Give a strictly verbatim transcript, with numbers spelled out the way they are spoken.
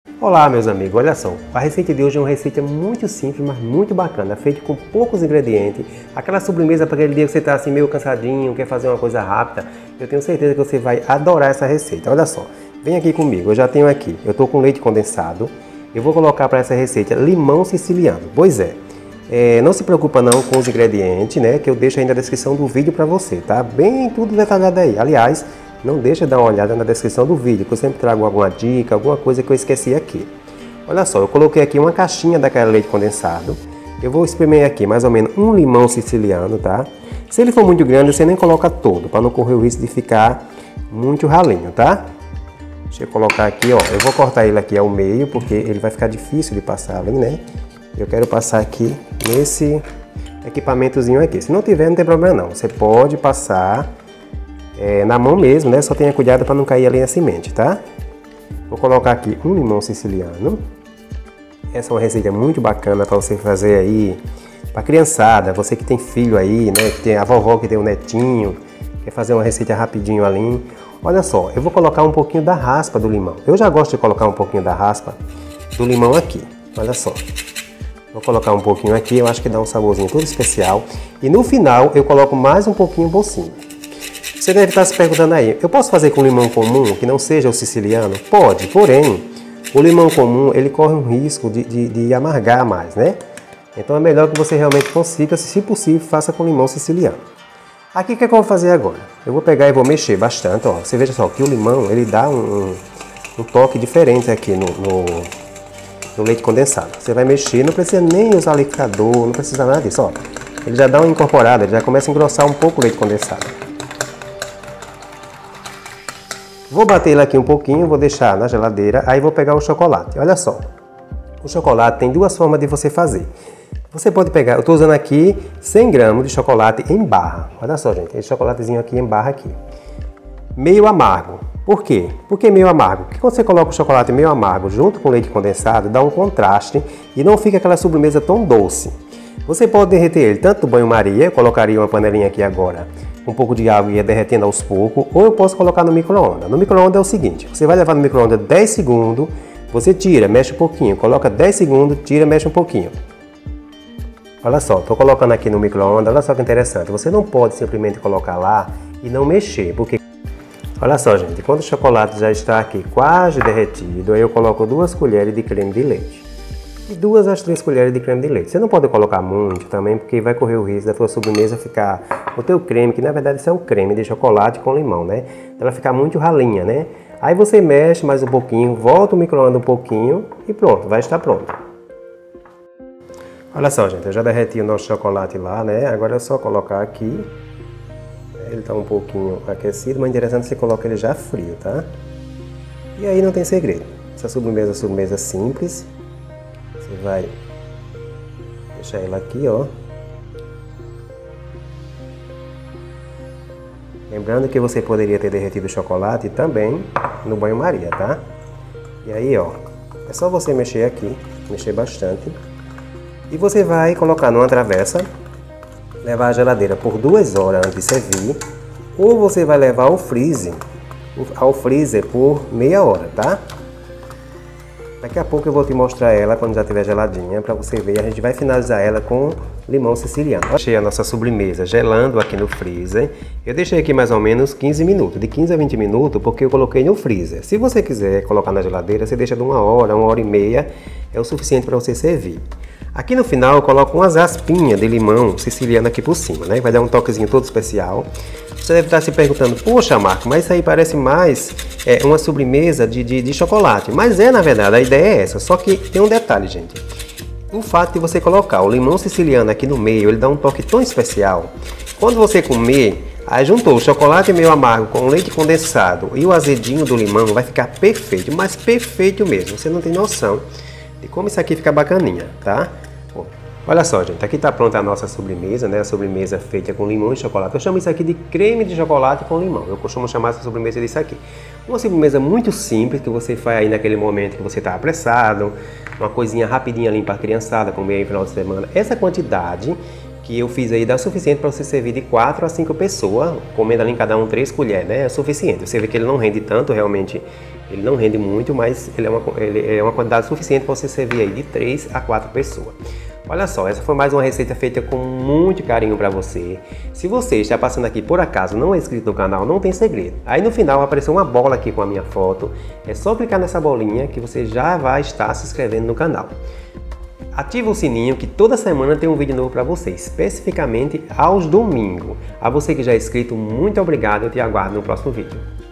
Olá meus amigos, olha só, a receita de hoje é uma receita muito simples, mas muito bacana, feita com poucos ingredientes, aquela sobremesa para aquele dia que você está assim meio cansadinho, quer fazer uma coisa rápida, eu tenho certeza que você vai adorar essa receita. Olha só, vem aqui comigo, eu já tenho aqui, eu estou com leite condensado, eu vou colocar para essa receita limão siciliano. Pois é, é, não se preocupa não com os ingredientes, né, que eu deixo aí na descrição do vídeo para você, tá? Bem tudo detalhado aí, aliás, não deixa de dar uma olhada na descrição do vídeo, que eu sempre trago alguma dica, alguma coisa que eu esqueci aqui. Olha só, eu coloquei aqui uma caixinha daquele leite condensado. Eu vou espremer aqui mais ou menos um limão siciliano, tá? Se ele for muito grande, você nem coloca todo, para não correr o risco de ficar muito ralinho, tá? Deixa eu colocar aqui, ó. Eu vou cortar ele aqui ao meio, porque ele vai ficar difícil de passar ali, né? Eu quero passar aqui nesse equipamentozinho aqui. Se não tiver, não tem problema não. Você pode passar É, na mão mesmo, né? Só tenha cuidado para não cair ali na semente, tá? Vou colocar aqui um limão siciliano. Essa é uma receita muito bacana para você fazer aí para criançada, você que tem filho aí, né? Que tem a vovó que tem um netinho, quer fazer uma receita rapidinho ali. Olha só, eu vou colocar um pouquinho da raspa do limão. Eu já gosto de colocar um pouquinho da raspa do limão aqui. Olha só. Vou colocar um pouquinho aqui, eu acho que dá um saborzinho todo especial. E no final eu coloco mais um pouquinho por cima. Você deve estar se perguntando aí, eu posso fazer com limão comum, que não seja o siciliano? Pode, porém, o limão comum, ele corre um risco de, de, de amargar mais, né? Então é melhor que você realmente consiga, se possível, faça com limão siciliano. Aqui o que, é que eu vou fazer agora? Eu vou pegar e vou mexer bastante, ó. Você veja só que o limão, ele dá um, um toque diferente aqui no, no, no leite condensado. Você vai mexer, não precisa nem usar liquidificador, não precisa nada disso, ó. Ele já dá uma incorporada, ele já começa a engrossar um pouco o leite condensado. Vou bater ele aqui um pouquinho, vou deixar na geladeira, aí vou pegar o chocolate. Olha só, o chocolate tem duas formas de você fazer. Você pode pegar, eu estou usando aqui cem gramas de chocolate em barra. Olha só, gente, esse chocolatezinho aqui em barra aqui. Meio amargo. Por quê? Por que meio amargo? Porque quando você coloca o chocolate meio amargo junto com o leite condensado, dá um contraste e não fica aquela sobremesa tão doce. Você pode derreter ele tanto no banho-maria, eu colocaria uma panelinha aqui agora, um pouco de água e ia derretendo aos poucos, ou eu posso colocar no micro-ondas. No micro-ondas é o seguinte, você vai levar no micro-ondas dez segundos, você tira, mexe um pouquinho, coloca dez segundos, tira, mexe um pouquinho. Olha só, estou colocando aqui no micro-ondas, olha só que interessante, você não pode simplesmente colocar lá e não mexer, porque... Olha só, gente, quando o chocolate já está aqui quase derretido, aí eu coloco duas colheres de creme de leite. E duas às três colheres de creme de leite. Você não pode colocar muito também, porque vai correr o risco da tua sobremesa ficar... O teu creme, que na verdade isso é um creme de chocolate com limão, né? Ela ficar muito ralinha, né? Aí você mexe mais um pouquinho, volta o micro-ondas um pouquinho e pronto, vai estar pronto. Olha só, gente, eu já derreti o nosso chocolate lá, né? Agora é só colocar aqui. Ele está um pouquinho aquecido, mas interessante você coloca ele já frio, tá? E aí não tem segredo. Essa sobremesa é uma sobremesa simples. Você vai deixar ela aqui, ó. Lembrando que você poderia ter derretido o chocolate também no banho-maria, tá? E aí, ó, é só você mexer aqui, mexer bastante. E você vai colocar numa travessa, levar à geladeira por duas horas antes de servir. Ou você vai levar ao freezer, ao freezer por meia hora, tá? Daqui a pouco eu vou te mostrar ela quando já estiver geladinha, para você ver. A gente vai finalizar ela com limão siciliano. Deixei a nossa sobremesa gelando aqui no freezer. Eu deixei aqui mais ou menos quinze minutos, de quinze a vinte minutos, porque eu coloquei no freezer. Se você quiser colocar na geladeira, você deixa de uma hora, uma hora e meia, é o suficiente para você servir. Aqui no final eu coloco umas raspinhas de limão siciliano aqui por cima, né? Vai dar um toquezinho todo especial. Você deve estar se perguntando, poxa Marco, mas isso aí parece mais é, uma sobremesa de, de, de chocolate. Mas é, na verdade, a ideia é essa, só que tem um detalhe, gente. O fato de você colocar o limão siciliano aqui no meio, ele dá um toque tão especial. Quando você comer, aí juntou o chocolate meio amargo com o leite condensado e o azedinho do limão, vai ficar perfeito, mas perfeito mesmo. Você não tem noção de como isso aqui fica bacaninha, tá? Olha só, gente, aqui está pronta a nossa sobremesa, né? A sobremesa feita com limão e chocolate. Eu chamo isso aqui de creme de chocolate com limão. Eu costumo chamar essa sobremesa disso aqui. Uma sobremesa muito simples que você faz aí naquele momento que você está apressado, uma coisinha rapidinha ali para a criançada comer aí no final de semana. Essa quantidade que eu fiz aí dá o suficiente para você servir de quatro a cinco pessoas, comendo ali em cada um três colheres, né? É suficiente. Você vê que ele não rende tanto, realmente, ele não rende muito, mas ele é uma, ele é uma quantidade suficiente para você servir aí de três a quatro pessoas. Olha só, essa foi mais uma receita feita com muito carinho para você. Se você está passando aqui por acaso, não é inscrito no canal, não tem segredo. Aí no final apareceu uma bola aqui com a minha foto. É só clicar nessa bolinha que você já vai estar se inscrevendo no canal. Ativa o sininho que toda semana tem um vídeo novo para você, especificamente aos domingos. A você que já é inscrito, muito obrigado, eu te aguardo no próximo vídeo.